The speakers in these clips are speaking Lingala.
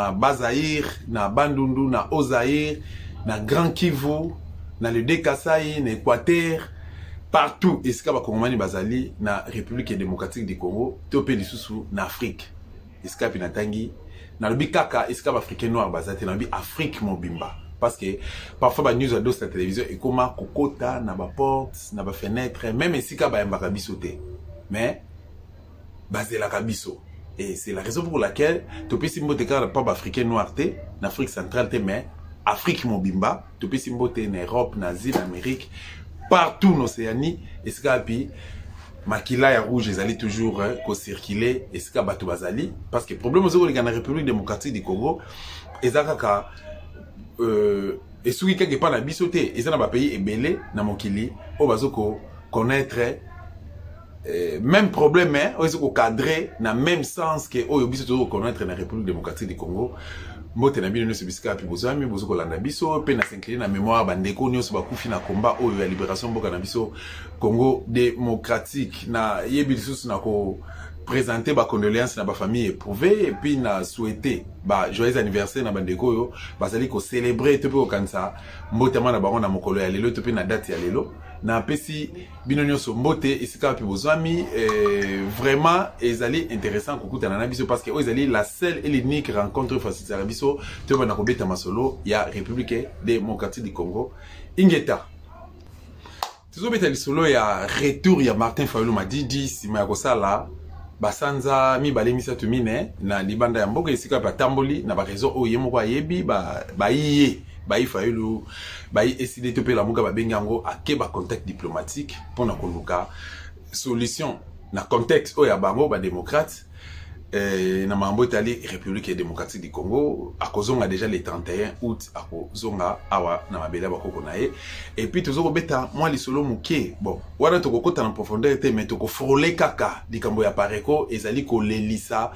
na Bazaïr, na Bandundu, na Ozaïr, na Grand Kivu, na le Dekasai, na Équateur, partout, esika ba Kongomani bazali na République démocratique du Congo, topé lisusu na Afrique. Esika pinatangi, na lobi kaka esika ba africain noir bazate na lobi Afrique mobimba. Parce que parfois ba news à dos la télévision et comment kokota na ba porte, na ba fenêtre, même esika ba yamba biso te. Mais basé la kabiso. Et c'est la raison pour laquelle topé simbote ka la peuple africain noir te, na Afrique centrale te, mais Afrique mobimba, topé simbote na Europe, na Asie, na Amérique, partout en Océanie, et ce qu'il Makila ya rouge, ils allaient toujours circuler, et ce qu'il bateau bazali, parce que le problème c'est que la République démocratique du Congo, et ça kaka, et ceux qui n'ont pas la bisoté, ils ont un pays ébélé, na mokili, au bazoko connaître, même problème, hein, ils ont cadré, dans le même sens que, oh, ils ont connaître la République démocratique du Congo. Mbote na bino nyonso bisika pi bozami bozo kolanda biso pe na s'incliner na mémoire bandeko nyonso bakufi na combat oyo ya libération mboka na biso Congo démocratique na yebi lisusu na ko présenter ba condoléances na ba famille éprouvée et puis na souhaiter ba joyeux anniversaire na bandeko yo bazali ko célébrer to pe ko kanisa mbote na bango na mokolo ya lelo to pe na date ya lelo na pesi bino nyonso mbote esika pi bozami vraiment ezali intéressant kokutana na biso parce que ezali la seule et l'unique rencontre facile à biso to na ko beta masolo ya République démocratique du Congo ingeta tuzo beta lisolo ya retour ya Martin Fayulu Madidi sima ya kosala basanza mibale misatu mine na libanda ya mboka esika pa tamboli na ba réseau oyo moko ayebi ba iye ba Fayulu ba eside to pe la muka ba bengango ake ba contact diplomatique pour na koluka solution na contexte oyo ya bango ba démocrate na mambo itali République démocratique du Congo akozonga déjà le 31 août akozonga awa na mabela bakoko nae et puis tozoko beta moi lisolo muke bon wana tokokota na profondeur te mais toko frôler kaka likambo ya pareko ezali ko lelisa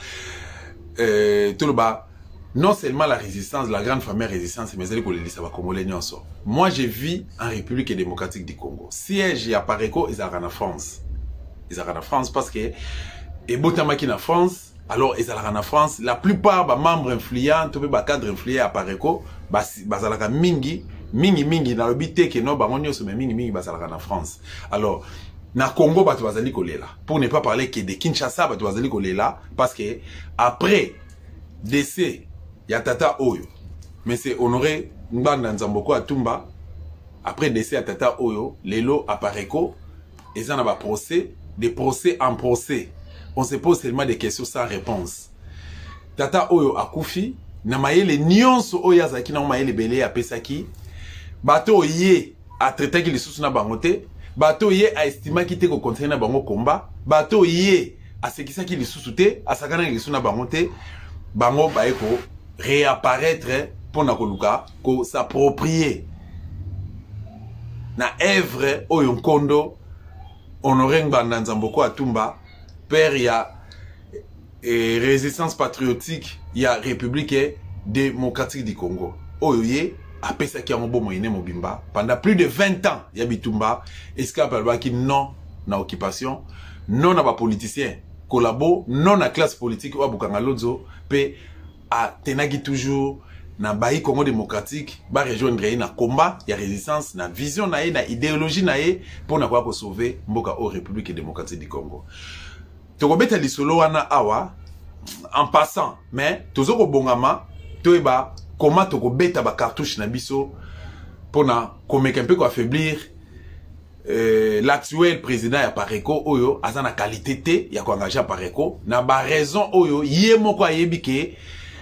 toloba non seulement la résistance la grande famille résistance mais ezali ko lelisa ba congolais nyonso. Moi je vis en République démocratique du Congo, siège ya pareko ezara na France parce que et botamaki na France. Alors, ils allaient en France, la plupart des membres influents, tous les cadres influents à Pareco, bazalaka mingi, dans le but que non, bangonyo se mingi, bazalaka en France. Alors, na Congo, batu bazali kolela. Pour ne pas parler que de Kinshasa, batu bazali kolela, parce que après décès, ya Tata Oyo, mais c'est honoré Mbanda Nzamboko Atumba, après décès à Tata Oyo, lelo à Pareco, ils en ont procès, des procès en procès. On se pose seulement des questions sans réponse. Tata Oyo akufi, na mayele nyonso oyo azaki na mayele belé a pesaki, bato ye a traité ki lisusu na bangote, bato ye a estimé ki te ko continuer na bango combat, bato ye a sekisa ki lisusu te, a sakana ki lisusu na bangote, bango baeko réapparaître pour na koluka ko s'approprier na œuvre oyo nkondo Honoré Mbanda Nzamboko Atumba. Père, il y a résistance patriotique, il y a République démocratique du Congo. Oyoye, après ça qui a un bon moyen mobimba, pendant plus de 20 ans, il y a Bitumba, escapé qui non na occupation, non na ba politicien, collabo, non na classe politique, ou abukanga lozo, pe a tenagi toujours na baï Congo démocratique, ba rejoindre na combat, il y a résistance, na vision na idéologie na pour na quoi sauver mboka au République démocratique du Congo. Tokobeta lisolo wana awa en passant mais tozoko bongama toeba comment tokobeta ba cartouche na biso pona komeka un peu ko affaiblir l'actuel président ya Pareco oyo azana qualité te ya ko engager Pareco na ba raison oyo ye moko ayebi ke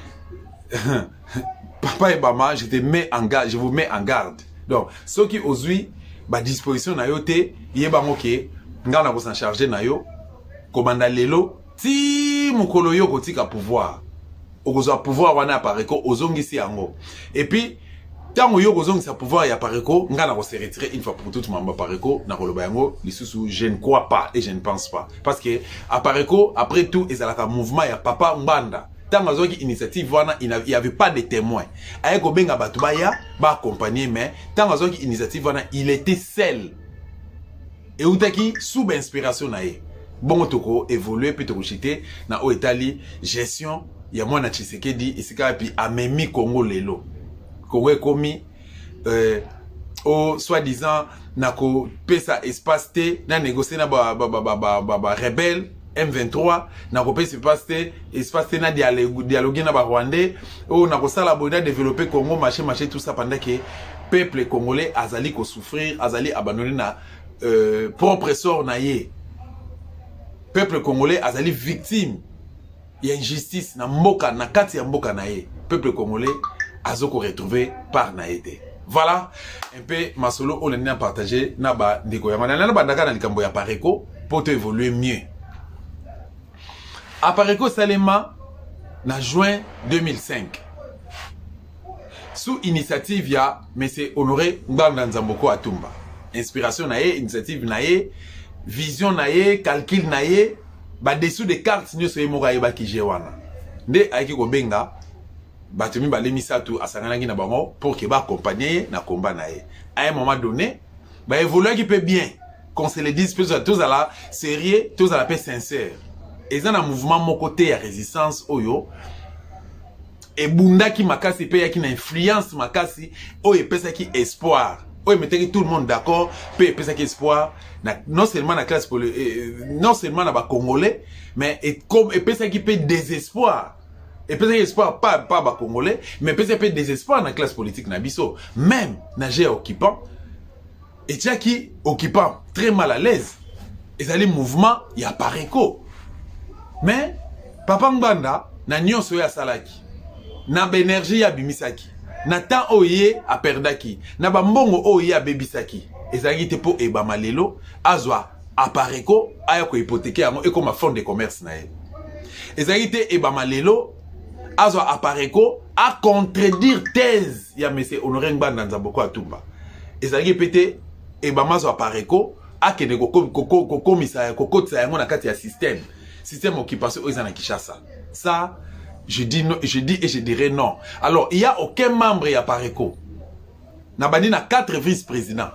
papa et maman je vous mets en garde. Donc ceux qui osui ba disposition na yo te yeba moke ngana ko s'en charger na yo Commanda lelo ti mukolo yo kotika pouvoir okozo pouvoir wana Pareco ozongisi yango et puis tango yo kozongisa pouvoir ya Pareco ngana ko se retirer une fois pour toutes mamba Pareco na koloba yango lisusu je ne crois pas et je ne pense pas parce que à Pareco après tout ezalaka mouvement ya papa Mbanda tango azoki initiative wana il y avait pas de témoins ayeko benga batu baya ba accompagner mais tango azoki initiative wana il était seul et utaki sous inspiration na ye bon toko évoluer puis toko chité na o etali gestion ya mwana Tshisekedi isika puis amemi Congo lelo Congo ekomi au soi-disant na ko pesa espace te na négocier na ba rebelle M23 na ko pesa espace te na dialoguer na ba Rwandais o na ko sala boina développer Congo marché tout ça pendant que peuple congolais azali ko souffrir azali abandonné na propre sort na ye. Peuple congolais azali victime ya injustice na mboka na kati ya mboka na ye. Peuple congolais azoko retrouver par na été. Voilà un peu ma solo on l'a partagé na ba ndeko ya manana na bandaka na likambo ya Pareko pour te évoluer mieux. À Pareko Salema na juin 2005 sous initiative ya monsieur Honoré Ngbanda Nzamboko Atumba. Inspiration na ye, initiative na ye, vision na ye, calcul na ye, ba dessous de cartes nyo so yemoka yeba ki jewana. Nde aiki ko benga batumi ba lemisa tu asanganaki na bango pour que ba accompagner na combat na ye. À un moment donné, ba évoluer qui peut bien, qu'on se le dise tous à la sérieux, tous à la paix sincère. Et ça na mouvement mon côté ya résistance oyo et bunda ki makasi pe ya ki na influence makasi oyo pesa ki espoir. Oui, mettez tout le monde d'accord, peut penser espoir, non seulement la classe non seulement la Congolais, mais comme et penser qui peut désespoir. Et penser espoir pas Congolais, mais penser peut désespoir dans la classe politique na biso, même na gé occupant. Et tiens qui occupant très mal à l'aise. Et ça les mouvements, il y a Pareko. Mais Papa Ngbanda na nyonso ya salaki. Na énergie ya bimisaki. Na temps oye a perdaki na ba mbongo oye a bebisaki ezaki te po eba malelo azwa a Pareko aya ko hypothéquer yango et comme fond de commerce na ye ezaki te eba malelo azwa a Pareko a contredire thèse ya monsieur Honoré Ngbanda Nzamboko Atumba ezaki pété eba mazwa a Pareko a kene ko komisa ko kotsa yango na kati ya système occupation oyo na Kinshasa. Ça je dis et je dirais non. Alors, il n'y a aucun membre à Pareko. Nabani na 4 vice-présidents.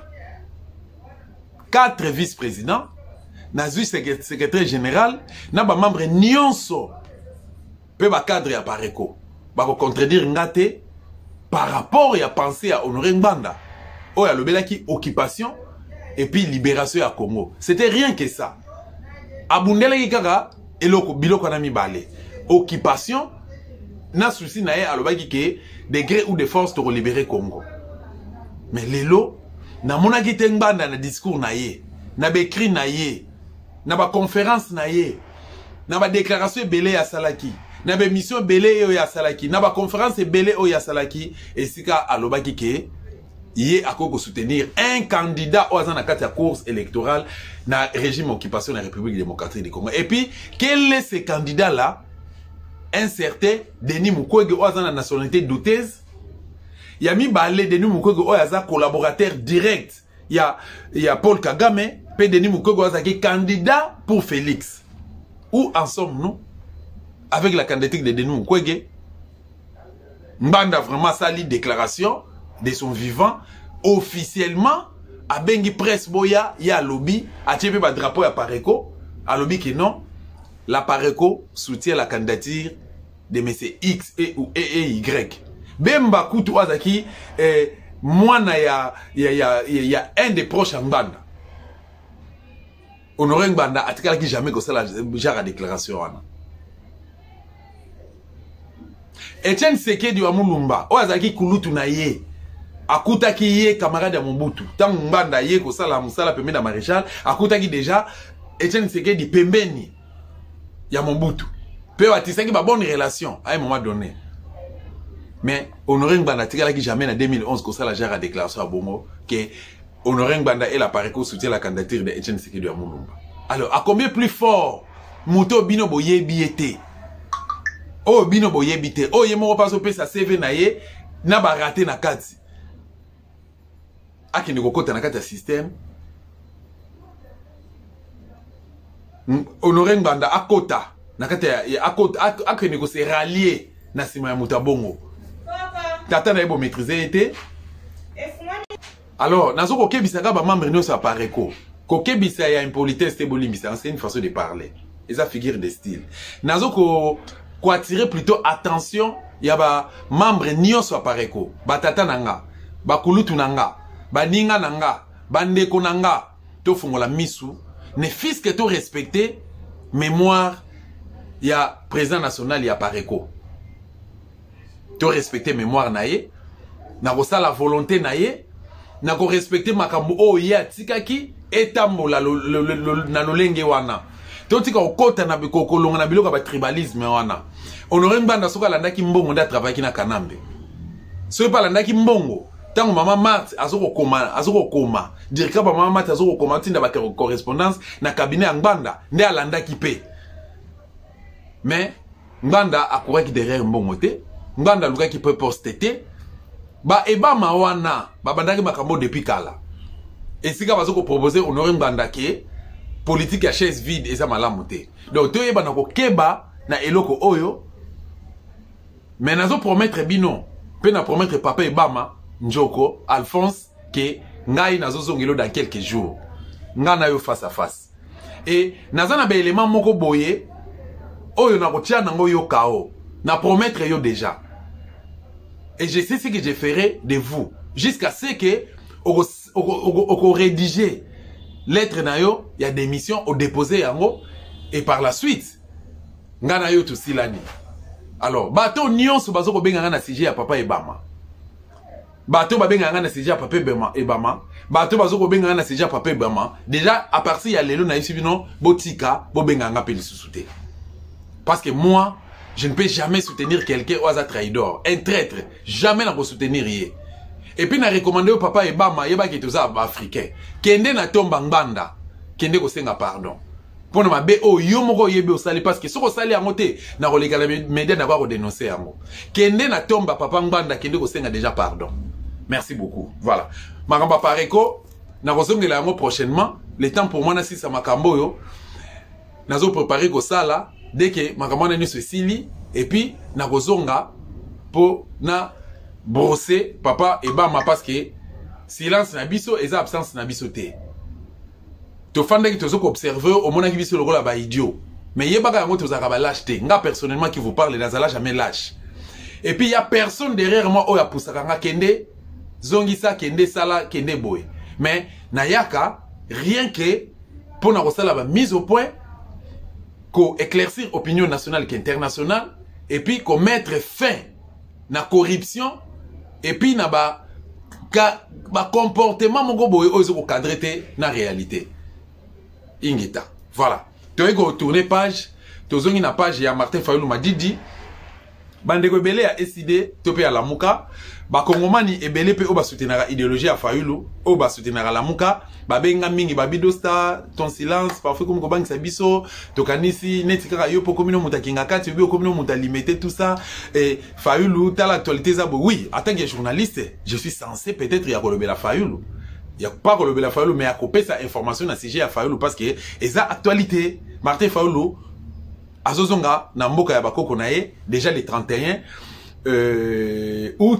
4 vice-présidents. Nazu secrétaire général. Naba membre nyonso. Pe ba cadre à Pareko. Ba ko contredire ngate par rapport à penser à Honoré Ngbanda. Oh, ya lobela ki occupation et puis libération à Congo. C'était rien que ça. Abundele ki kaka eloko biloko na mibale. Occupation na souci na ye alobaki ke degré ou de force to libérer Congo. Mais lelo na monaki te Ngbanda na discours na ye, na bekri na ye, na ba conférence na ye, na ba déclaration belé ya salaki, na ba mission belé ya salaki, na ba conférence belé ya salaki et sika alobaki ke ye akoko soutenir un candidat au na kati ya course électorale na régime occupation de la République démocratique du Congo. Et puis quel est ce candidat là? Un certain Denis Mukwege oyo na nationalité douteuse. Il y a mis balé Denis Mukwege oyo aza collaborateur direct. Il y a Paul Kagame, pe Denis Mukwege oyo qui candidat pour Félix. Où en sommes-nous avec la candidature de Denis Mukwege? Ngbanda vraiment sali déclaration de son vivant officiellement a bengi presse boya ya lobby a tié ba drapeau ya Pareko a lobby que non la Pareko soutient la candidature de M. X ou Y. Bemba Koutou Azaki, moi, il y a un des proches Ngbanda. Honoré Ngbanda, a dit jamais que ça la genre déclaration. Etienne Seke du Amulumba, Oazaki Kouloutou Naye, Akutaki Ye, camarade de Mobutu. Tant Ngbanda Ye, que ça la Moussala Pembe da Maréchal, Akutaki déjà, Etienne Seke di Pembeni. Il y a Mobutu. Peu à tisser qui a bonne relation à un moment donné. Mais Honoré Ngbanda qui jamais en 2011 que ça la gère a déclaration à Bongo que Honoré Ngbanda et la Pareko soutient la candidature de Etienne Tshisekedi Amulumba. Alors à combien plus fort Muto Bino Boye Biete? Oh Bino Boye Biete. Oh yemo paso pe sa CV na ye na ba raté na kati. Aki ndiko kota na kati ya système. Honoré Ngbanda akota nakate akota akene ko se rallier na sima ya mutabongo tata na ebo maîtriser été alors nazo ko kebisaka ba membre nyonso ya Pareko kokebisa ya impolitesse te bolimbisa, c'est une façon de parler. Et ça figure de style. Nazo ko attirer plutôt attention ya ba membre nyonso apareko, ba tata nanga, ba kulutu nanga, ba ninga nanga, ba ndeko nanga, to fungola misu, ne fiske to respecter mémoire ya président national ya apareko. To respecter mémoire naye, na ko la volonté naye, na ko respecter makambo o ya tikaki etambola na lolenge wana. Totika okota na bikokolonga na biloka ba tribalisme wana. Honoré Mbanda soka landaki mbongo nda travailler na Kanambe. Soki pa landaki mbongo, tango mama Marthe azoko koma, dirika ba mama Marthe azoko koma tinda ba correspondance na cabinet Mbanda, nde alandaki pe. Mais Mbanda akouraki derrière mbongo te, Mbanda lukaki pe poste te. Ba ebama wana, ba bandaki makambo depuis kala. Et si ka bazoko proposer Honoré Mbanda ke politique à chaise vide et ça malamu te. Donc to yeba na ko keba na eloko oyo. Mais nazo promettre bino, pe na promettre papa Ebama Njoko Alphonse que ngai nazo zongelo dans quelques jours. Nga na yo face à face. Et naza na be élément moko boye oyo na ko tia nango yo kao. Na promettre yo déjà. Et je sais ce que je ferai de vous jusqu'à ce que au rédiger lettre na yo, il y a des missions au déposer yango et par la suite ngana yo tout silani. Alors bato nyonso bazoko benga na CG ya papa Ebama. Bato ba benga na CG ya papa Ebama. Bato bazoko benga na CG ya papa Ebama. Déjà à partir ya lelo na yisibino botika bo benga nga pe lisusuté. Parce que moi, je ne peux jamais soutenir quelqu'un ou un traidor, un traître, jamais na soutenir yé. Et puis, na recommandé au papa Ebama, yeba qui est tous africain. Kende na tomba Mbanda, kende ko senga pardon. Pour na mabe o yomoko yebe o sali parce que soko sali angote na kolega la média na ko dénoncer yango. Kende na tomba papa Mbanda kende ko senga déjà pardon. Merci beaucoup. Voilà. Makamba pareko na kozongela yango prochainement. Le temps pour moi na si sa makambo yo. Nazo préparer ko sala dès que makambo na ni se sili et puis na kozonga po na brosser papa Ebama parce que silence na biso et absence na biso te. To fanda ki tozo ko observer au mona ki biso lokola ba idiot. Mais yebaka yango tozaka ba lâche te. Nga personnellement qui vous parle nazala jamais lâche. Et puis il y a personne derrière moi oya pusaka nga kende zongisa kende sala kende boy. Mais nayaka rien que pour na kosala ba mise au point ko éclaircir opinion nationale et internationale et puis ko mettre fin na corruption. Et puis, na ba comportement mon gobo ozo ko cadrer te na réalité. Ingita. Voilà. Tu go tourner page, to zongi na page ya Martin Fayulu Madidi. Bandeko belé a décidé topé à la muka. Ba kongomani ebele pe oba soutenara idéologie à Fayulu, oba soutenara la muka. Ba benga mingi ba bidosta ton silence parfois comme ko bang sa biso to kanisi netika yo poko mino mutakinga kati bi ko mino mutalimiter tout ça et Fayulu ta l'actualité za bo oui en tant que journaliste je suis censé peut-être ya kolobela Fayulu ya pas kolobela Fayulu mais ya koper sa information na sujet ya Fayulu parce que eza actualité Martin Fayulu azozonga na mboka ya bakoko na ye déjà le 31 août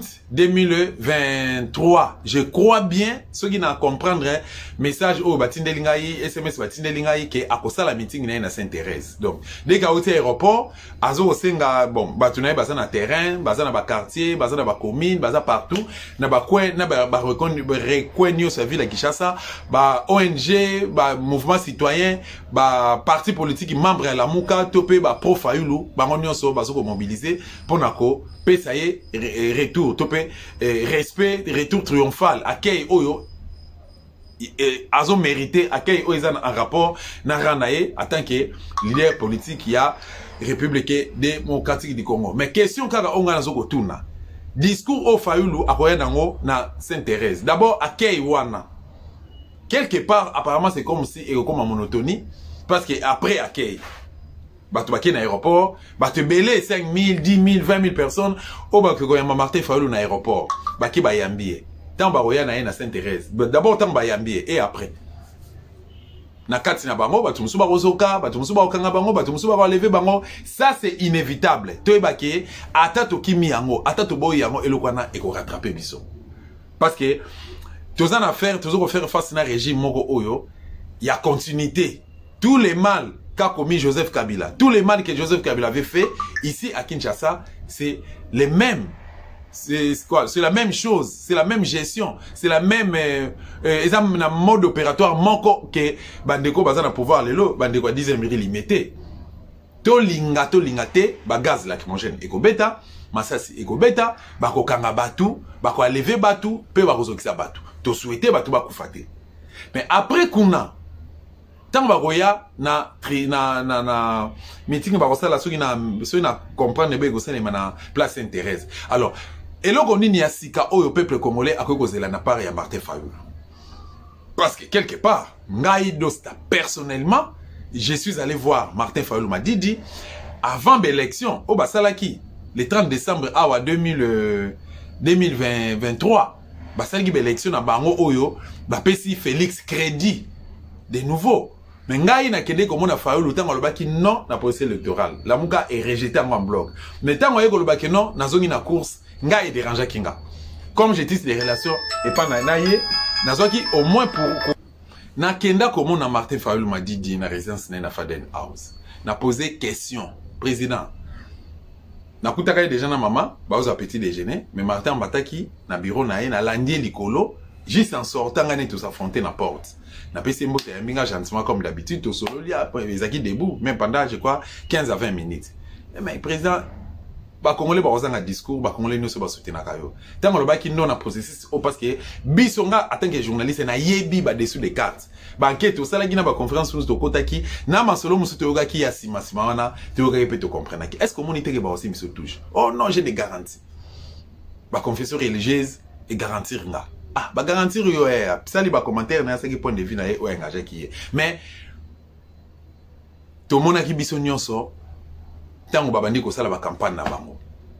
2023. Je crois bien, ceux qui n'ont comprendre message au Batindelingaï, SMS Batindelingaï, qui a causé la meeting na Sainte-Thérèse. Donc, dès qu'à l'hôtel aéroport, azo senga bon, batunaï baza na terrain, baza na ba quartier, baza na ba commune, baza partout, na ba coin, na ba recoin sa ville à Kinshasa, ba ONG, ba mouvement citoyen, ba parti politique membre à la Mouka, topé ba pro Fayulu, ba ngonyoso bazo ko mobiliser pour nako ça y est, retour, topé, respect, retour triomphal, accueil oyo, azo mérité, accueil oyo en rapport, na ranaye, en tant que leader politique, il y a République démocratique du Congo. Mais question kaka onga nazo kotuna, discours au Fayulu, akoya nango na Sainte-Thérèse. D'abord, accueil wana. Quelque part, apparemment, c'est comme si, et comme en monotonie, parce que après accueil, bato baki na aéroport, bato belé 5 000, 10 000, 20 000 personnes, au bako koyamba Martin Fayulu na aéroport, baki ba yambie. Tant ba roya na Sainte-Thérèse. D'abord tant ba yambie et après. Na kati na bango, bato musuba rozoka, bato musuba okanga bango, bato musuba relever bango, ça c'est inévitable. To ebake atato kimi yango, atato boy yango elokwana eko rattraper biso. Parce que tozan affaire, tozo ko faire face na régime moko oyo il y a continuité. Tous les mal qu'a commis Joseph Kabila, tous les mal que Joseph Kabila avait fait, ici à Kinshasa, c'est les mêmes. C'est quoi? C'est la même chose, c'est la même gestion, c'est la même mode opératoire manko que bandeko bazana pouvoir lelo, bandeko 10e limité. To linga te, ba gaz lacrymogène ekobeta, masasi ekobeta, bako kanga batu, bako lever batu, pe bako zokisa batu. To souhaiter batu bako fate. Mais après kuna tant bakoya na meeting bakosala soki na comprendre be gosala na place Sainte-Thérèse. Alors eloko nini ya sika oyo peuple congolais akoki kozela na part ya Martin Fayulu. Parce que quelque part, ngai dosta personnellement, je suis allé voir Martin Fayulu Madidi avant l'élection au basalaki le 30 décembre awa 2023 basalaki l'élection na bango oyo bapesi Félix crédit de nouveau. Mais ngai na kende komona Fayulu tango lobaki non na procès électoral. La muka est rejeté en bloc. Mais tango yeko lobaki non na zongi na course ngai dérangea kinga. Comme j'ai dit les relations et pas naye nazoki au moins pour na kenda komona Martin Fayulu Madidi na résidence na Faden House. Na posé question président. Na kutaka déjà na maman ba aux petit déjeuner mais Martin bataki na bureau na ye na landie likolo juste en sortant ngane tous affronter na porte. Na pesi mbote ya minga gentiment comme d'habitude to solo li après les acquis debout même pendant je crois 15 à 20 minutes. Mais président ba congolais ba ozanga discours ba congolais no se ba soutenir kayo. Tango lo ba ki non na processus o parce que bisonga en tant que journaliste na yebi ba dessous des cartes. Ba enquête o sala gina ba conférence sur to kotaki na masolo musu to yoga ki ya sima wana to yoga peut te comprendre ki est-ce que monité ke ba aussi miso touche. Oh non, j'ai des garanties. Ba confession religieuse et garantir nga. Ah, ba garantir yo sali ba commentaire na ce qui point de vue na o engagé ki. Mais to mona ki biso nyonso tango babandi ko sala ba campagne na bango.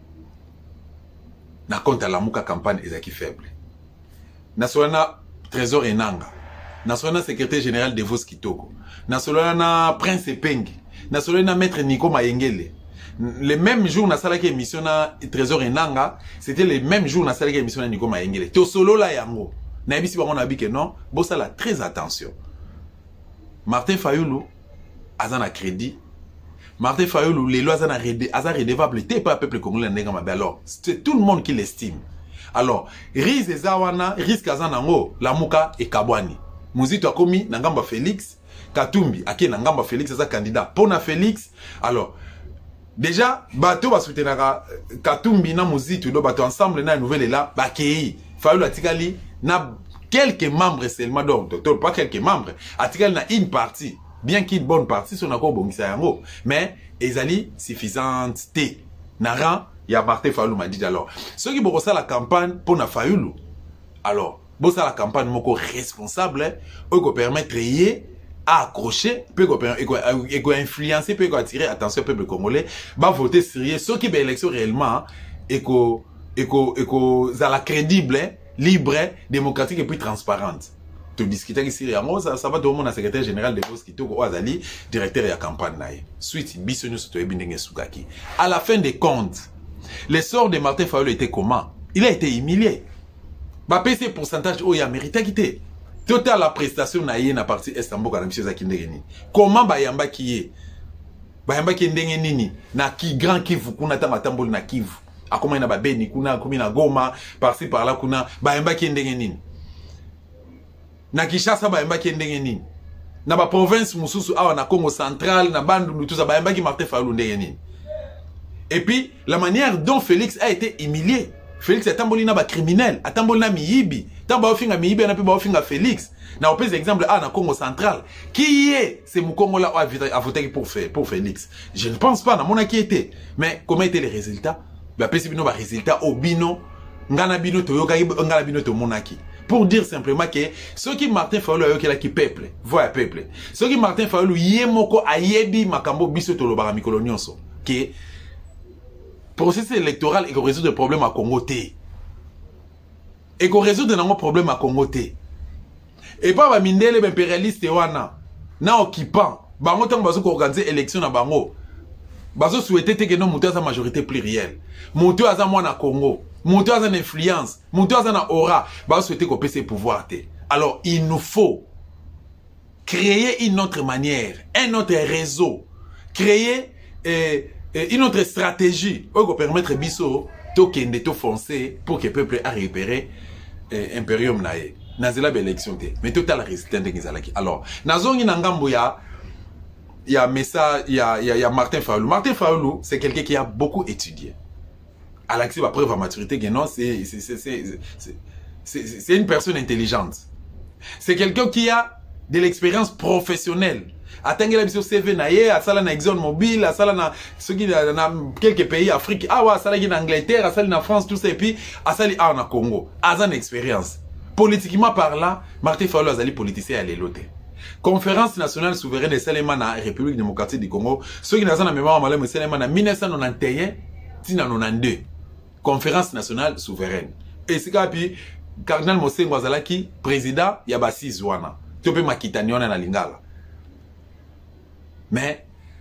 Na compte la muka campagne ezaki faible. Na solana trésor enanga. Na solana secrétaire général de Vos Kitoko. Na solana prince Pengi. Na solana maître Nico Mayengele. Le même jour na salaki émission na trésor enanga, c'était le même jour na salaki émission na Nico Mayengele. To solo la yango. Na bisi ba on a bi que non, bo sala très attention. Martin Fayulu azana crédit. Martin Fayulu, les lois azana redevable, t'es pas peuple congolais n'engama. Alors, c'est tout le monde qui l'estime. Alors, risque ezawana, risque azanango, la muka et kabwani. Muzito akomi nangamba Félix, Katumbi, ake nangamba Félix eza candidat. Pona Félix, alors, déjà, bateau va soutenir Katumbi na Muzito, do bateau ensemble na nouvelle là, bakei. Fayulu atikali na quelques membres seulement, donc, pas quelques membres, atikali na une partie. Bien qu'il y ait une bonne partie, son accord bongisa yango, mais ezali suffisante té. Nara, il y a Martin Fayulu m'a dit alors. Ceux qui bossent la campagne pour na Fayulu, alors, bossent la campagne moko responsable, eux qui permettent à accrocher, peut influencer, peut attirer attention au peuple congolais, va voter sérieux. Ceux qui ont élection réellement, et la crédible, libre, démocratique et puis transparente. To discuter ici, ça va tout le monde à secrétaire général de Vos Kitoko Azali, directeur de la campagne. Suite, Bissonu Soto Ebindenge Sugaki. À la fin des comptes, le sort de Martin Fayulu était comment? Il a été humilié. Bah, PC pourcentage, oh, il a mérité quitter. Total la prestation na yé na partie Estambo kana monsieur Zakindegeni. Comment Bayamba qui est? Bayamba qui ndenge nini? Na ki grand Kivu kuna tanga tambol na Kivu. A comment na babeni kuna komi na Goma, par-ci par là kuna Bayamba qui ndenge nini? Na Kinshasa bayamba ki ndenge nini na ba province mususu awa na Congo central na bandu tout ça bayamba ki Martin Fayulu ndenge nini. Et puis la manière dont Félix a été humilié. Félix atamboli na ba criminel, atamboli na miyibi, tamba ofinga miyibi na pe ba ofinga Félix. Na opèse exemple na Congo central. Qui est ce Mukongo là a voté pour Félix? Je ne pense pas na mona qui était. Mais comment étaient les résultats? Ba pesi bino ba résultats au bino ngana bino to yoka ngana bino to monaki. Pour dire simplement que ceux qui Martin Fayulu a qui peuple, voix peuple. Ceux qui Martin Fayulu yemoko ayebi makambo biso tolobara mikolo nyonso. Que processus électoral et qu'on résout des problèmes à Congo T. Et qu'on résout des problèmes à Congo T. Et pas ba mindele impérialiste wana na occupant. Bango tant bazo organiser élection na bango. Bazo souhaiter que non monter sa majorité plurielle. Monter à moi na Congo. Monter à une influence, monter à une aura, bah souhaiter qu'on puisse pouvoir. Alors il nous faut créer une autre manière, un autre réseau, créer une autre stratégie pour permettre biso tokende to foncer pour que le peuple a récupéré imperium nae. Nazela l'élection té, mais total résistant de Gizalaki. Alors, nazongi nangambo ya Martin Fayulu. Martin Fayulu, c'est quelqu'un qui a beaucoup étudié. À l'accès à preuve à maturité, c'est une personne intelligente. C'est quelqu'un qui a de l'expérience professionnelle. Atteindre la CV naie, à sala na ExxonMobil, à sala na quelques pays Afrique, ah ouais, à sala en Angleterre, à sala en France, tout ça, et puis à sala en Congo. À une expérience. Politiquement parlant, Martin Fayulu a politicien à l'élote. Conférence nationale souveraine de Salema na République démocratique du Congo, ceux qui n'ont pas la mémoire malais mais Salema na 1991 1992. Conférence nationale souveraine. Et c'est puis Cardinal Mosengo Azalaki président Yabasi Zwana. Topé makitaniona na lingala. Mais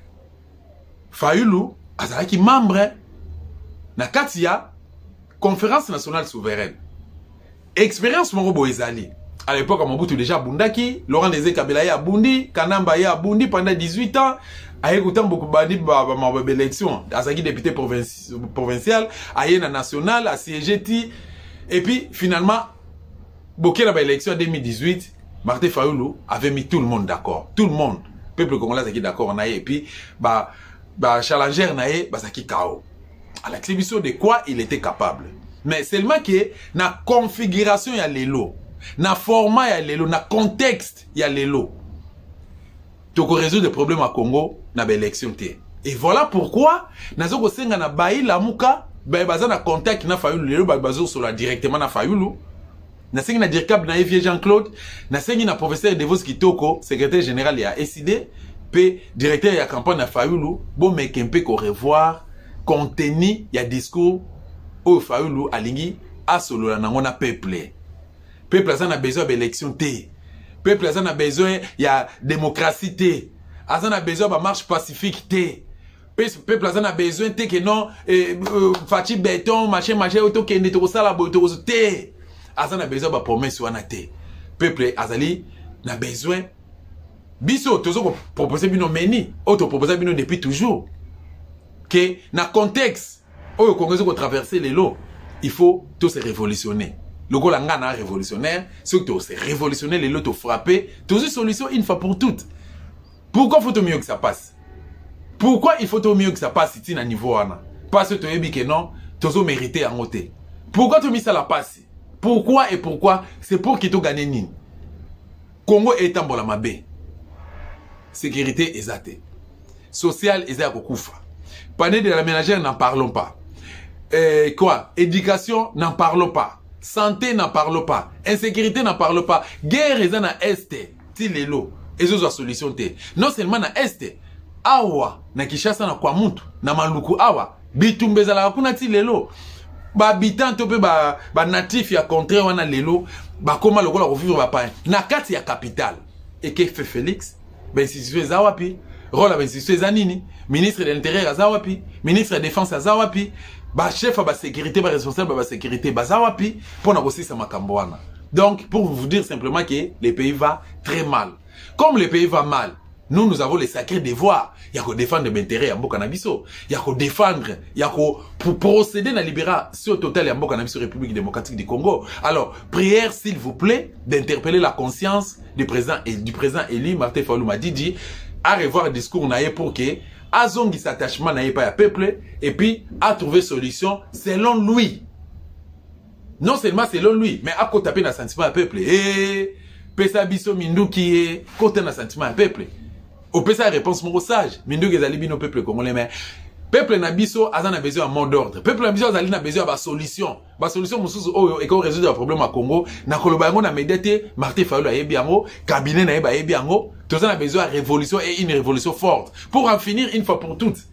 Fayulu Azalaki membre na katia conférence nationale souveraine. Expérience Morobo Ezali. À l'époque, à Mobutu déjà Bundaki, Laurent Désiré Kabila a Bundi, Kanamba a Bundi pendant 18 ans. A écouté beaucoup de élections. Azaki député provincial, a na national, a siégé. Et puis finalement, Boké la élection en 2018, Martin Fayulu avait mis tout le monde d'accord. Tout le monde. Le peuple congolais est d'accord. Et puis, challenger nae, Zaki Kao. À l'exhibition de quoi il était capable. Mais seulement que na configuration il y a l'élo, na format il y a l'élo, na contexte il y a l'élo. Tu peux résoudre des problèmes à Congo na l'élection té. Et voilà pourquoi nazo ko senga na bayi la muka, baza na contact na Fayulu l'élo bazo sur la directement na Fayulu. Na sengi na directeur na Evie Jean-Claude, na sengi na professeur Devos Kitoko, secrétaire général ya SID, pe directeur ya campagne na Fayulu, bon mekempe ko revoir contenu ya discours au Fayulu alingi a solo la nangona peuple. Peuple a besoin d'élection té. Peuple a besoin ya démocratie té. A besoin de marche pacifique té. Peuple a besoin té que non fachi béton machin auto kende to sala boto té. A besoin de promesse wana té. Peuple azali na besoin biso tozo proposer bino meni, auto proposer bino depuis toujours. Que na contexte au Congrès qu'on traverser les lots, il faut tout se révolutionner. Le goal ngana révolutionnaire, c'est que se révolutionner les lots, te frapper, toutes ces solutions une fois pour toutes. Pourquoi faut-il mieux que ça passe? Pourquoi il faut mieux que ça passe ici à niveau ana? Parce que tu es que non, tu as mérité en côté. Pourquoi tu as mis ça la passe? Pourquoi et pourquoi? C'est pour qu'ils te gagnent nini. Congo est en bolamabe. Sécurité exate. Social exate kokufa. Panel de la ménagère, n'en parlons pas. Éducation, n'en parlons pas. Santé, n'en parlons pas. Insécurité, n'en parlons pas. Guerre, ils na Est. Tilelo. Et ce sont solution. Non seulement na Est. Awa, na Kishasa, na Kwamutu, na Maluku, awa. Bitumbeza la kuna tilelo. Ba habitant, tope ba natif ya contraire, wana lelo. Ba koma loko la revivre ba pa. Na kati ya capital. Et que fait Félix? Ben si tu fais zawapi. Rôle ben si tu fais zanini. Ministre de l'Intérieur Azawapi, ministre de la Défense Azawapi, chef de la sécurité, responsable de la sécurité Azawapi, pour négocier ça makambouana. Donc, pour vous dire simplement que le pays va très mal. Comme le pays va mal, nous avons les sacrés devoirs. Il y a qu'à défendre l'intérêt à Mbokanabiso. Il y a qu'à défendre, il y a qu'à procéder à la libération totale à Mbokanabiso, République démocratique du Congo. Alors, prière, s'il vous plaît, d'interpeller la conscience du président élu, Martin Fayulu Madidi, à revoir le discours naïe pour que Azongi s'attachement n'a pas à peuple et puis à trouver solution selon lui. Non seulement selon lui, mais à côté d'un sentiment à peuple. Et Pesa Biso Mindu qui est côté d'un sentiment à peuple. Au Pesa réponse mon sage. Mindu qui est alibi nos peuples congolais mais peuple na biso azan a besoin de mot d'ordre. Peuple na biso azali na besoin de solution. Ba solution mususu oyo et qu'on résoudre le problème à Congo. Na koloba yango na médiaté Martin Fayulu ayebi yango, cabinet na yeba ayebi yango. Tout ça a besoin de révolution et une révolution forte. Pour en finir une fois pour toutes.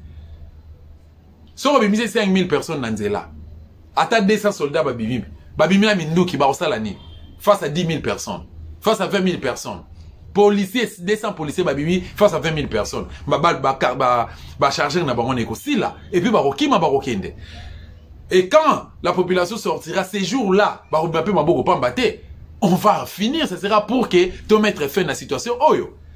Si on a mis 5000 personnes dans Nzela, à 200 soldats, Babimila Mindou qui va salani face à 10 000 personnes, face à 20 000 personnes. Policiers, 200 policiers, Babimi face à 20 000 personnes. Charger na bango neko sila. Et puis baroki ma barokende. Et quand la population sortira ces jours-là, on va finir. Ce sera pour que tu mettes fin à la situation. Oyo.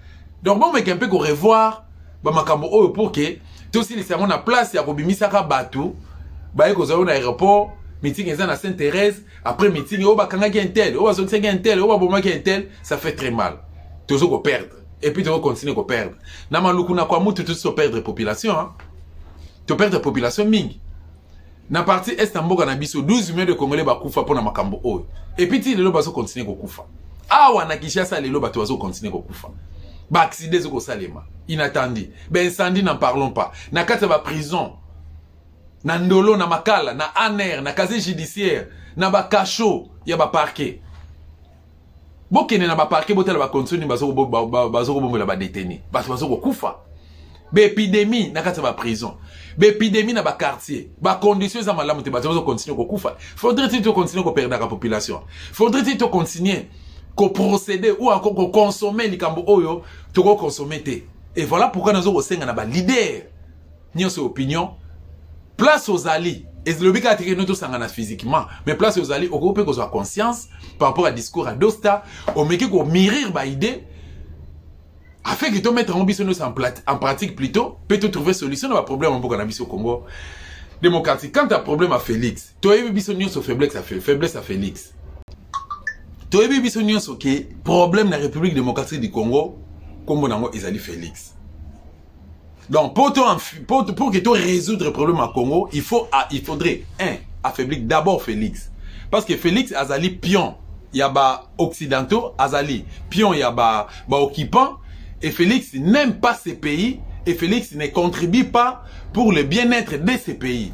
Donc bon mec un peu qu'on revoir ba makambo oyo pour que tout aussi les sermons na place ya kobimisaka bato ba ekozala na aéroport meeting eza na Sainte-Thérèse après meeting o ba kanga ki intel o ba sokisa ki intel o ba boma ki intel ça fait très mal toujours qu'on perdre et puis tu vas continuer qu'on perdre na maluku na kwa mutu tout perdre population hein tu perdre population mingi na partie est mboka na biso 12 millions de Congolais bakufa pona makambo oyo et puis ti lelo bazo continuer kokufa awa na Kinshasa lelo bato bazo continuer kokufa ba accident zoko salema inattendu ben incendie n'en parlons pas na kati ba prison na ndolo na makala na aner na casier judiciaire na ba cachot ya ba parquet bokene na ba parquet botela ba continue bazo bombola ba détenu bazo kokufa ba épidémie na kati ba prison ba épidémie na ba quartier ba conditions za malamu te bazo continuer kokufa faudrait-il to continuer ko perdre la population faudrait-il to continuer qu'on procéder ou encore qu'on consommer les cambo oyo to ko consommer te et voilà pourquoi nous avons senga na ba leader ni son opinion place aux alliés et le but à tirer notre sangana physiquement mais place aux alliés au groupe qu'on soit conscience par rapport à discours à Dosta au mec qu'on mirir ba idée afin que tu mettre en pratique plutôt peut te trouver solution à problème en cannabis au Congo démocratique quand tu as problème à Félix tu as eu bisogno sur faiblesse à Félix tu as eu bisogno sur que problème dans la République démocratique du Congo comme on a Isali Félix. Donc pour que tu résoudre le problème à Congo, il faudrait affaiblir d'abord Félix. Parce que Félix azali pion, il y a ba occidentaux, azali pion, il y a ba occupant et Félix n'aime pas ces pays et Félix ne contribue pas pour le bien-être de ces pays.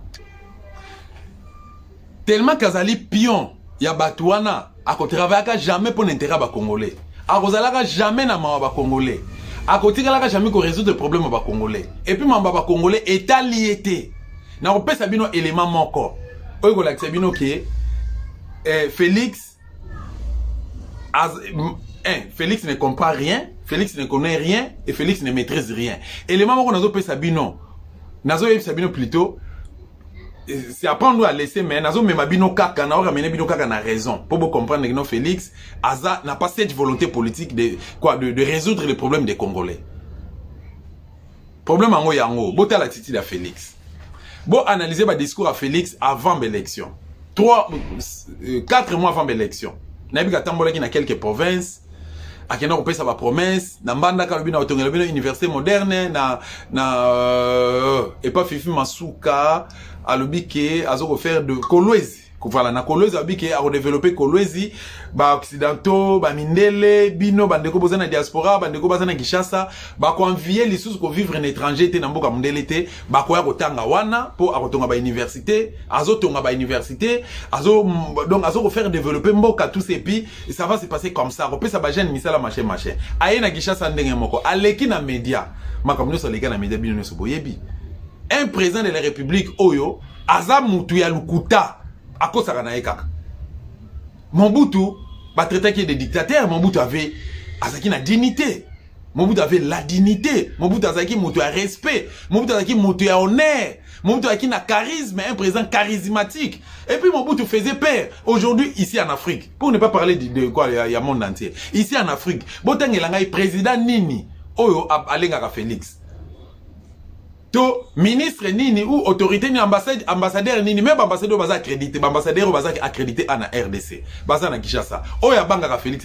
Tellement qu'azali pion, il y a ba touana, à côté travailler jamais pour l'intérêt ba congolais. À Rosalaka jamais na ma congolais. À côté là jamais qu'on résoudre le problème ba congolais. Et puis mamba congolais est allié. Na on peut sabino élément manquant. Oyo ko la sabino qui Félix Félix ne comprend rien, Félix ne connaît rien et Félix ne maîtrise rien. Élément manquant nazo peut sabino. Nazo yeb sabino plutôt c'est apprendre à laisser mais nazo même bino kaka na ramener bino kaka na raison pour vous comprendre que non Félix Aza n'a pas cette volonté politique de résoudre les problèmes des Congolais. Problème en yango bota la titi de Félix. Bon analyser ba discours à Félix avant l'élection. 4 mois avant l'élection. Nabi katambola ki na quelques provinces akena ko pesa ba promesse na mbanda ka lobina otongela bino université moderne na et pas Fifi Masuka alobi ke azo faire de Kolwezi voilà na Kolwezi alobi ke a développer Kolwezi ba occidentaux ba mindele bino bandeko bozana diaspora bandeko bazana Kinshasa ba ko envier les sous ko vivre en étranger te na mboka mondele te ba ko ya kotanga wana po akotonga ba université azo tonga ba université donc azo ko faire développer mboka tous ces pays et ça va se passer comme ça ko pesa ba jeune misala machin aye na Kinshasa ndenge moko aleki na média makamno so leka na média bino no so boyebi un président de la République oyo aza mutu ya lukuta akosaka na ekaka Mobutu ba traité qui est des dictateurs Mobutu avait azaki na dignité Mobutu avait la dignité Mobutu azaki mutu ya respect Mobutu azaki mutu ya honneur Mobutu azaki na charisme un président charismatique et puis Mobutu faisait peur aujourd'hui ici en Afrique pour ne pas parler de quoi il y a monde entier ici en Afrique botangelanga président nini oyo alengaka Félix to ministre nini ou autorité ni ambassadeur nini même ambassadeur baza accrédité ambassadeur baza accrédité en RDC baza na Kinshasa oya banga Félix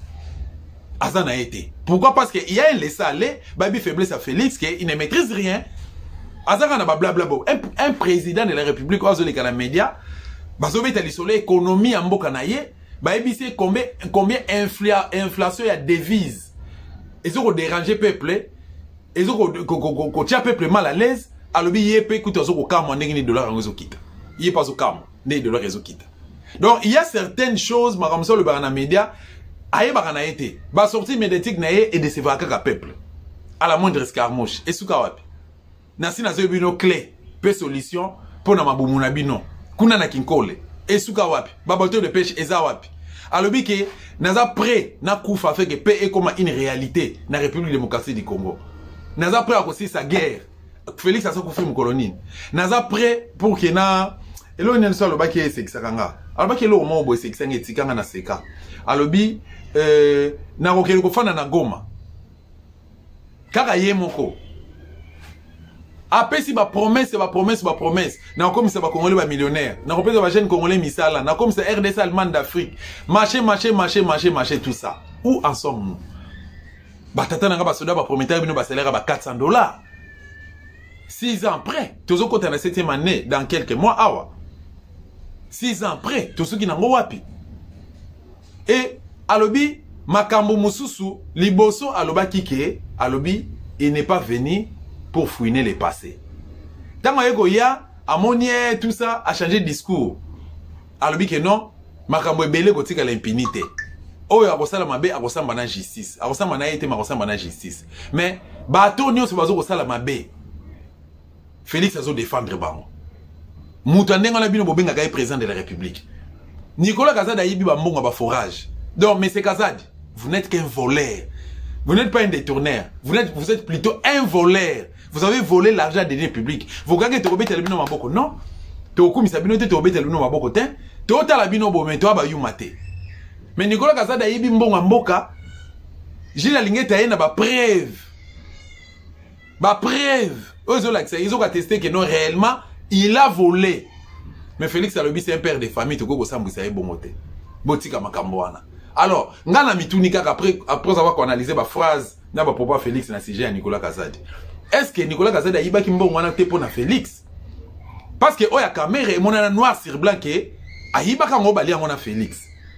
azana été pourquoi parce que il y a un laisser-aller baby faiblesse à Félix qui il ne maîtrise rien azana na blabla un président de la République ozo les kana média bazo beta l'isolé économie en mboka na ye baby c'est combien inflation ya devise et ça déranger peuple et ça ko tia peuple mal à l'aise alobi yepe kuto zo ko kama ndenge ni dollar ngozo kita yé pas zo kama ndenge dollar zo kita donc il y a certaines choses makamso le barana média aye barana été ba sortie médiatique na ye et de se vaka peuple à la moindre escarmouche et suka wapi na sina zo bino clé pe solution pour na mabumu na bino kuna na kinkole et suka wapi ba bateau de pêche eza wapi alobi ke naza prêt na kufa fait que pe est comme une réalité na République démocratique du Congo. Naza prêt à causer sa guerre. Félix a fait une colonie. Naza prêt pour que na elo ne soit le baki c'est kanga. Alors baki lo mo bo c'est kanga etikanga na seka. Alobi na kokelo ko fana na Goma. kaka ye moko apesi ba promesse na komisa ba congolais ba millionnaire na kopesa ba jeune congolais misala na komisa RDC Allemagne d'Afrique marché tout ça. Où en sommes-nous? Batata nanga ba soda ba prometteur bino ba salaire ba $400. 6 ans après, tous côté na 7e année dans quelques mois awa. 6 ans après, tous ceux qui n'ont wapi. Et alobi makambo mususu liboso aloba kike alobi il n'est pas venu pour fouiner les passés. Tant que ya amonie tout ça a changé de discours. Alobi que non, makambo ebele kotika l'impunité. Oyo akosala mabe akosamba na justice. Akosamba na ete makosamba na justice. Mais bato nyonso bazo kosala mabe. Félix azo défendre bango. Mutu ndenga na bino bobenga kay président de la République. Nicolas Kazadi ayibi ba mbongo ba forage. Donc monsieur Kazadi, vous n'êtes qu'un voleur. Vous n'êtes pas un détourneur. Vous êtes plutôt un voleur. Vous avez volé l'argent des deniers publics. Vous gagnez Torobé Telebino Maboko. Non. Toku Misabino Torobé Telebino Maboko. Tota la bino bo mento ba yumate. Mais Nicolas Kazadi ayibi mbongo mboka. Gilles Alingeta yena ba preuve. Ba preuve. Ils ont attesté que non, réellement, il a volé. Mais Félix Alobi, c'est un père de famille. Alors, ngana mitunika après avoir analysé ma phrase, n'a pas propos Félix na sujet à Nicolas Kazadi. Est-ce que Nicolas Kazadi a iba kimbo wana te pona Félix? Parce que oya caméra mon noir sur blanc que a iba ka ngobali ngona Félix.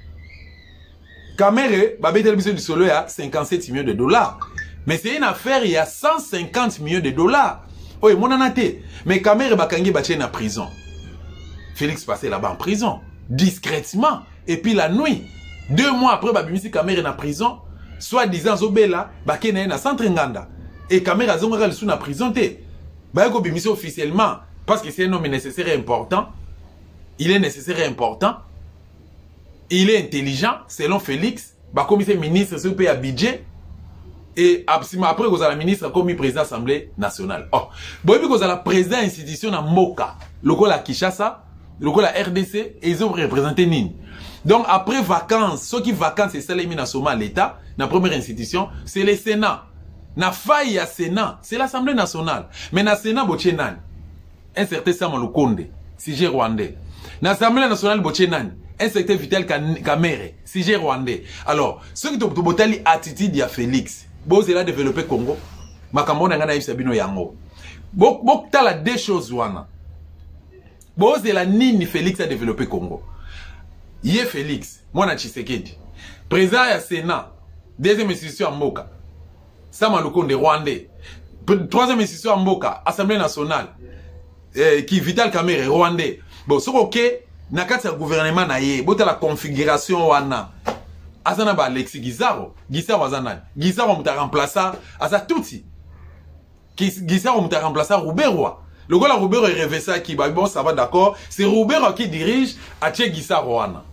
Caméra babete biso du solo ya 57 millions de dollars. Mais c'est une affaire, il y a 150 millions de dollars. Oui, mon anate. Mais Kamere Bakangi Baché na prison. Félix passait là-bas en prison. Discrètement. Et puis la nuit. 2 mois après, Babimisi Kamere na prison. Soit disant Zobela, Bakene na centre Nganda. Et Kamere Zonga sous na prison. Bayako Bimisi officiellement. Parce que c'est un homme nécessaire et important. Il est nécessaire et important. Il est intelligent, selon Félix. Bakomise ministre, c'est au à budget. Et après, vous avez la ministre comme président de l'Assemblée nationale. Oh, bon, vous avez la président institution à Moka, le la Kishasa, le la RDC, et ils ont représenté Nini. Donc, après vacances, ceux qui vacances, c'est ça les à l'État, la première institution, c'est le Sénat. Na faille à Sénat, c'est l'Assemblée nationale. Mais na Sénat, Bochenan, un certain Samuel Lukonde, sujet rwandais. Na Assemblée nationale, Bochenan, un certain Vital Kamere, sujet rwandais. Alors, ceux qui ont botali attitude à Félix, Boze la développé Congo. Makambo na ngana yisabino yango. Bok tala deux choses wana. Boze la nini Félix a développé Congo. Yé Félix, mwana Tshisekedi. Président ya Sénat, deuxième institution à Mboka. Sama Lukonde Rwandais. Troisième institution à Mboka, Assemblée nationale. Qui Vital Kamere Rwandais. Bon, ce ok, nakati ya gouvernement na ye, bota la configuration wana. Azana ba Alexis Gizaro azana. Gizaro muta remplaça Asa Touti. Gizaro muta remplaça Roubero. Le gars Roubero est rêvé ça qui bon ça va d'accord, c'est Roubero qui dirige Ache Gizaro wana.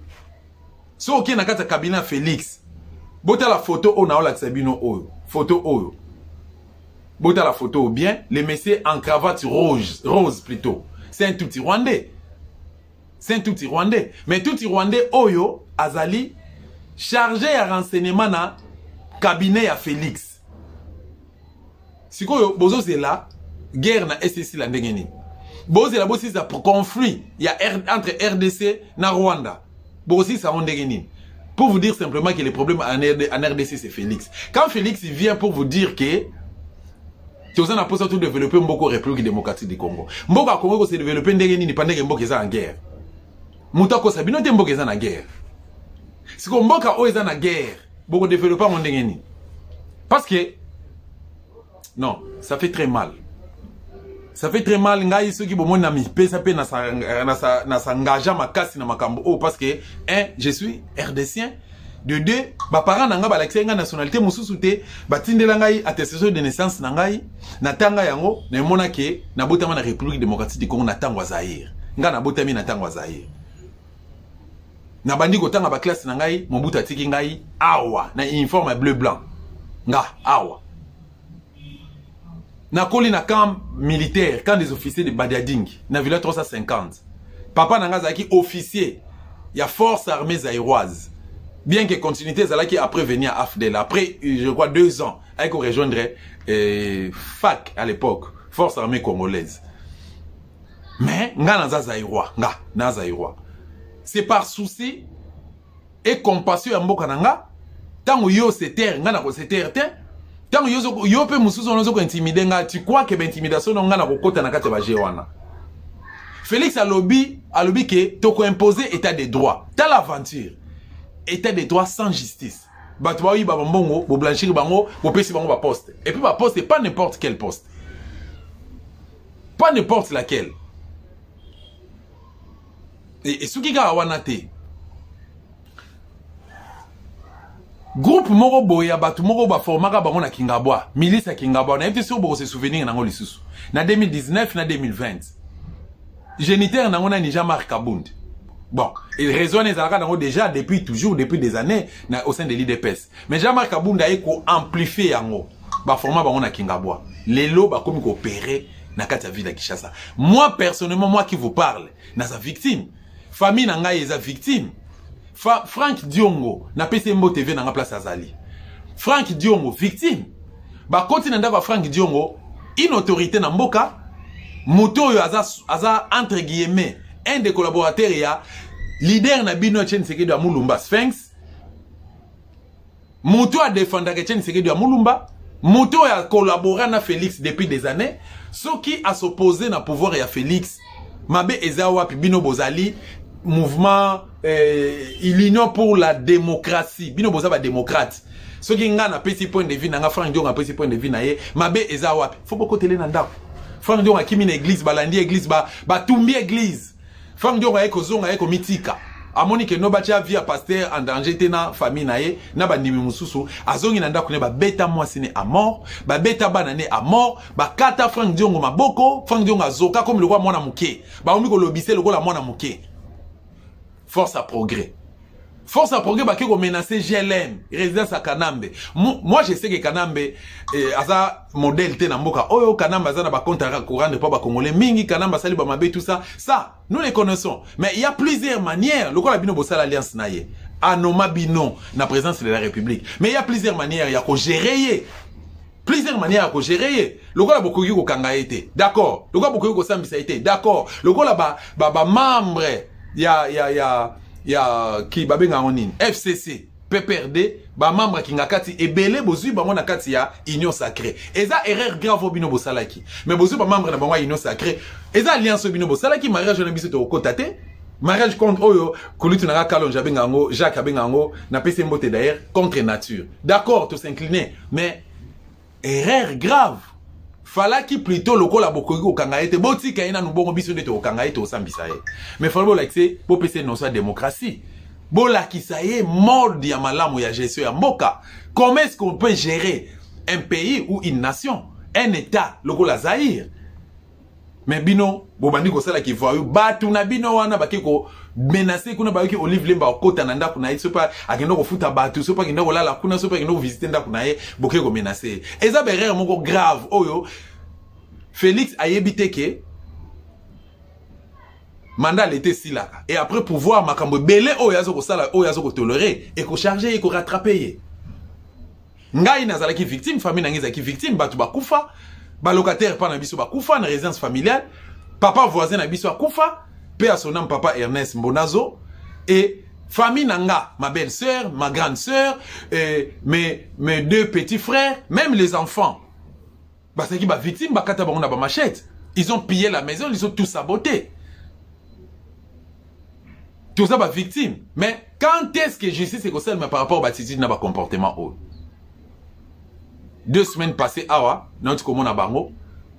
So OK na kata cabinet Félix. Bota la photo on a la Sabino oyo. Photo oyo. Bota la photo bien, les messieurs en cravate rose plutôt. C'est un tout Rwandais. C'est un tout Rwandais. Mais tout Rwandais oyo azali chargé à renseignement na cabinet à Félix. Si quoi bozo c'est là guerre na SSC la ndengeni. Bozo la bozo c'est pour conflit il y a entre RDC na Rwanda. Bozo ça ndengeni. Pour vous dire simplement que les problèmes en RDC c'est Félix. Quand Félix il vient pour vous dire que tu as pas tout développer Mboko République démocratique du Congo. Mboko Congo s'est développé ndengeni ni pendant que Mboko est en guerre. Mutako sabino te Mboko est en guerre. Si on mboka o eza na guerre, beaucoup de développeurs ont gagné. Parce que non, ça fait très mal. Ça fait très mal ngai ceux qui bon na mi pesa pe na sa engagement makasi na makambo oh parce que un je suis RDCien, de deux ba parents nanga ba l'accès nga nationalité mususu te batindela ngai attestation de naissance na ngai na tanga yango na mona ke na botama na République démocratique du Congo na tangwa Zaïre. Nga na botami na tangwa Zaïre. Na bandi kotanga ba classe na ngai Mobutu atiki ngai awa na uniforme bleu blanc nga awa na koli na camp militaire camp des officiers de Badiading na villa 350 papa na nga zaki officier ya force armée zaïroise bien que continuité zalaki après venir à AFDEL après je crois 2 ans avec rejoindre FAC à l'époque, Force armée congolaise. Mais nga naza zaïrois, nga na zaïrois. C'est par souci et compassion ya mboka nanga, tango yo se terre, nga na ko se terre te, tango yo pe mususu ono ko intimider nga, tu crois que l'intimidation nga na ko kota na kati ba jewana. Félix alobi que toko imposer état de droit. Dans l'aventure, état de droit sans justice. Bato ba yi ba mbongo, bo blanchir bango, bo pesi bango ba poste. Et puis ba poste c'est pas n'importe quel poste. Pas n'importe laquelle. Et ce qui a wanate. Groupe moko boya batu moko ba formaka bango na Kingabwa, milice ya Kingabwa. Na été sûr bo se souvenir nango lisusu. Na 2019 na 2020. Géniteur nango na Jean-Marc Kabund. Bon, il résonne déjà depuis toujours, depuis des années au sein de l'IDPS. Mais Jean-Marc Kabund a amplifié yango. Ba forma bango na Kingabwa. Lelo ba komi ko opérer na kati ya ville ya Kinshasa. Moi personnellement, moi qui vous parle, na sa victime. Famille nanga eza victime. Frank Diongo na PCMBO TV nanga place Azali. Frank Diongo victime. Ba koti nanda ba Frank Diongo une autorité na mboka. Moto yo aza entre guillemets un des collaborateurs ya leader na bino Etienne Tshisekedi ya Mulumba Sphinx. Moto a défendre Etienne Tshisekedi ya Mulumba. Moto a collaboré na Félix depuis des années. Ce qui a s'opposé na pouvoir ya Félix. Mabe ezawa pi bino bozali mouvement l'union pour la démocratie. Bino boza ba démocrate. Ce qui nga na petit point de vue na nga Frank Dion na petit point de vue na ye, mabe ezawa. Faut beaucoup télé na ndako. Frank Dion a kimi na église balandi église ba tumbi église. Frank Dion a eko zonga eko mitika. Amoni ke no bacha via pasteur en danger tena famille na ye na ba ndimi mususu azongi na ndako ne ba beta mwasi ne a mort, ba beta bana ne a mort, ba kata Frank Dion maboko, Frank Dion azoka comme le roi mwana muke. Ba omi ko lobise le la mwana muke. Force à progrès. Force à progrès, bah, qui menacer GLM, résidence à Kanambe. Moi, je sais que Kanambe, asa modèle te namboka. Oh, Kanambe, asa na ba compte courant de pas ba congolais. Mingi, Kanambe, sali ba mabe, tout ça. Ça, nous les connaissons. Mais il y a plusieurs manières. Le quoi la bino bossa l'alliance naye. Anoma bino, na présence de la République. Mais il y a plusieurs manières. Il y a qu'au gérer. Plusieurs manières à gérer. Le quoi la beaucoup yo kanga été. D'accord. Le quoi beaucoup yo sambisa été. D'accord. Le quoi la ba membre. Il y a qui babenga onine FCC PPRD ba membre ki ngakati ebele bozui bango na kati ya union sacrée eza erreur grave bino bosalaki mais bozui ba membre na bango union sacrée eza alliance bino bosalaki mariage na biso to kotate mariage contre oyo kulutu na Kalonja bengango Jacques abengango na pese mbote d'ailleurs contre nature d'accord to s'incliner mais erreur grave falaki plutôt lokola bokoki okanga ete botika ina nubongo biso ndete okanga ete osambisa ye mais falo like po pese non soit démocratie bola kisaye mode ya malamu ya gestion ya mboka comment est-ce qu'on peut gérer un pays ou une nation un état lokola Zaïre mais bino bobandi ko sala ki voyou batu na bino wana bakiko menacer kuna ba yoki Olive Lemba okota na ndako na ye sopa akendo ko futa batu sopa akendo ko lala kuna sopa akendo ko visiter ndako na ye boke ko menacer eza berere moko grave oyo Félix ayebite ke mandat l'été silaka et après pouvoir makambo belé oyo yazo ko sala oyo yazo ko tolérer et ko charger et ko rattraper ngai nazala ki victime famille nangiza ki victime batu bakufa ba locataire pa na biso bakufa na résidence familiale papa voisin na biso akufa paix à son âme papa Ernest Mbonazo et famille nanga ma belle-sœur ma grande sœur mes deux petits frères même les enfants parce que ba victime ba kata bango na ba machette ils ont pillé la maison ils ont tout saboté tout ça ba victime mais quand est-ce que justice est concernée par rapport au attitude na ba comportement haut 2 semaines passées awa notre commune à bango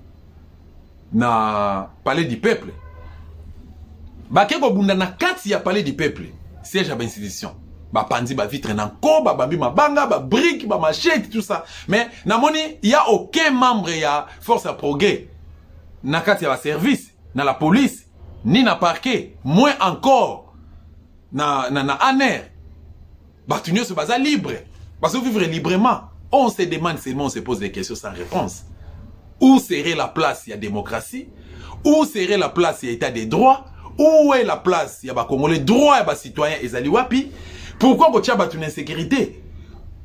na palais du peuple bakeko bunda na kati ya palais du peuple siège à institution ba pandi ba vitre na ko ba bambi mabanga ba brique ba machette tout ça mais na moni il y a aucun membre ya force à progrès na kati ya ba service na la police ni na parquet moins encore na ANR ba tunyo se baza libre parce que vivre librement on se demande seulement on se pose des questions sans réponse. Où serait la place, il y a démocratie? Où serait la place, il y a état des droits? Où est la place, il y a Congolais droits, il y a citoyens et zaliwapi? Pourquoi il y a une insécurité?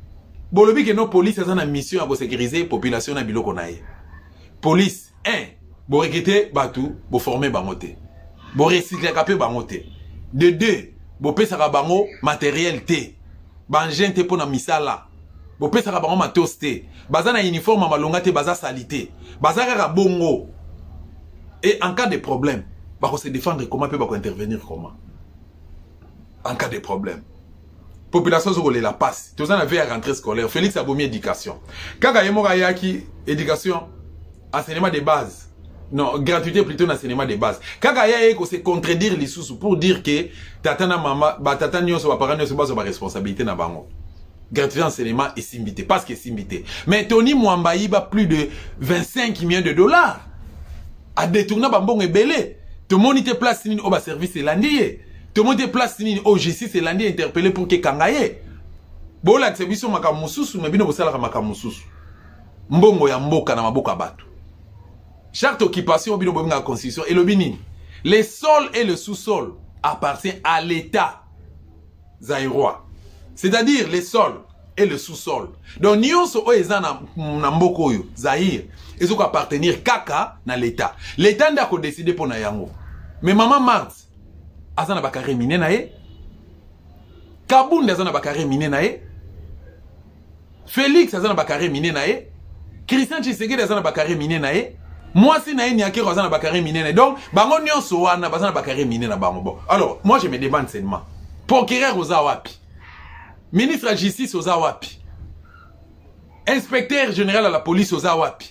bolobi que nos police a une mission à sécuriser population na biloko na ye. Police 1 bo recruter batu, bo former bango te. Bo recycler kapé bango te. De 2 bo pesaka bango matériel te. Ban gente pour na misala. Bo pesaka bango matos te. Baza na uniforme malonga te, baza salité. Baza kaka bongo. Et en cas de problème, bako se défendre comment, peut bako intervenir comment. En cas de problème. Population zogole la passe. Tous en avaient à rentrée scolaire. Félix a bomi éducation. Kaka yemora yaki éducation, enseignement de base. Non, gratuité plutôt d'enseignement de base. Kaka yaki ko se contredire les sous pour dire que tatana mama, ba tata nyonso ba parents nyonso ba so ba responsabilité na bango. Gratuité enseignement est simbité parce que simbité. Mais Tony Mwamba yiba plus de 25 millions de dollars. A détourner bambon et belé. Tout le monde était place au bas service et landier. Tout le monde était place au G6 et landier interpellé pour que kangaye. Bon la exhibition makamususu mais bino bosala makamususu. Mbongo ya mboka na maboka batu. Chaque occupation bino bonga constitution et le bini. Les sols et le sous-sol appartiennent à l'État zaïrois. C'est-à-dire les sols et le sous-sol. Donc nyonso o eza na mboko yo Zaïre. Ils ont appartenir kaka na l'État. L'État n'a qu'à décider pour na yango. Mais maman Marthe, azana bakare mine na ye. Kabound azana bakare mine na ye. Félix azana bakare mine na ye. Christian Tshisekedi azana bakare mine na ye. Moi si na ye Niakero azana bakare mine na ye. Donc bango nyonso wana bazana bakare mine na bango. Bon, alors moi je me demande seulement. Procureur oza wapi? Ministre de la Justice oza wapi? Inspecteur général à la police oza wapi?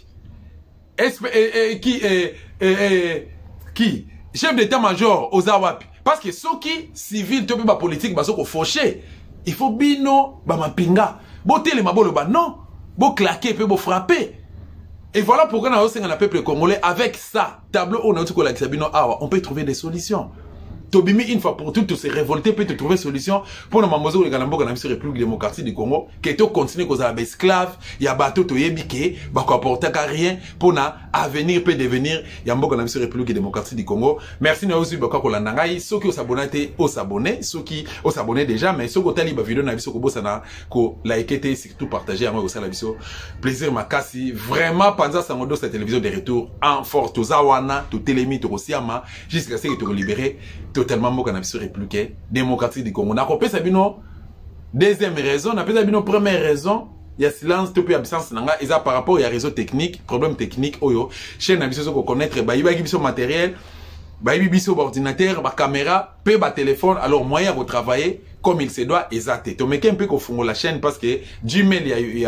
Qui chef d'état-major oza wapi? Parce que ceux qui civil to ba politique ba soko fauché, il faut bino ba mapinga. Bo tele mabolo ba non, bo claquer pe bo frapper. Et voilà pourquoi na osenga na peuple congolais avec ça, tableau on a tout la bino awa, on peut trouver des solutions. Tobimi une fois pour toutes se révolter peut te trouver solution pour nos mamozo les galambo na biso République démocratique du Congo que to continuer cause ba esclave ya bateau to yebike ba ko apporter rien pour na avenir peut devenir ya mboka na biso République démocratique du Congo. Merci na aussi ba ko landa ngai ceux qui s'abonner au s'abonner ceux qui au s'abonner déjà mais ceux qui tali ba vidéo na biso ko bossa na ko liker surtout partager moi aussi la biso plaisir makasi vraiment pendant ça ngodo cette télévision de retour en fort to zawana to telemi to siama jusqu'à ce que to libérer totalement mboka na biso République démocratique du Congo. Na kopesa bino deuxième raison, na pesa bino première raison, il y a silence to pe absence nanga eza par rapport à réseau technique, problème technique oyo, chaîne na biso so ko connaître ba yiba biso matériel, ba yibi biso ordinateur, ba caméra, pe ba téléphone, alors moyen de travailler comme il se doit exact. To meke un peu ko fungo la chaîne parce que Gmail il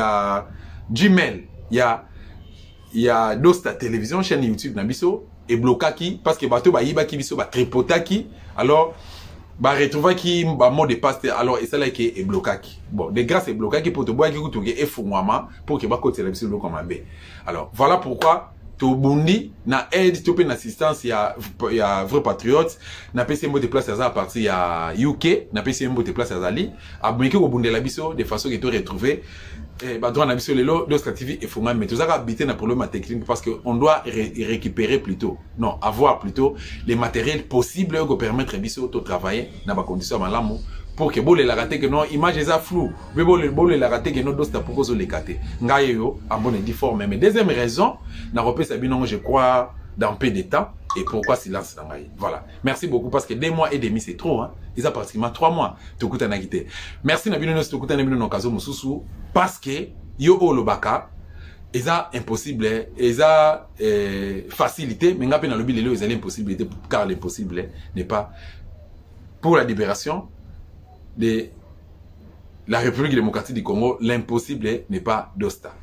y a Dosta télévision chaîne YouTube na biso et blocaki parce que bateau ba yiba ki biso ba tripotaki alors ba retrouva ki ba mot de passe alors et ça là qui est blocaki bon de grâce et blocaki pour te boire ki kutuke e fungwama pour que ba côté la biso lo comme be alors voilà pourquoi to bundi na aide to pe na assistance ya vrai patriote na pc mot de place à partir ya UK na pc mot de place à Zali abonné ko bundi la biso de façon que to retrouver bah droit na biso lelo Dosta TV et Funga mais tous habiter na problème technique parce que on doit récupérer plutôt non avoir plutôt les matériels possibles qui permettre biso de travailler dans ba conditions malamu pour que bolé la raté que non image est flou mais bolé la raté que non Dosta pour que les caté ngaye yo en bonne difforme mais deuxième raison na repesa bino je crois dans peu de temps et pourquoi silence dans ngaye voilà merci beaucoup parce que 2 mois et demi c'est trop hein ils ont pratiquement 3 mois tout coûte na quitté merci na bino no tout coûte na bino no kazo mususu parce que yo olobaka eza impossible eza facilité mais ngape na lobi lelo eza l'impossibilité car l'impossible n'est pas pour la libération de la République démocratique du Congo l'impossible n'est pas Dosta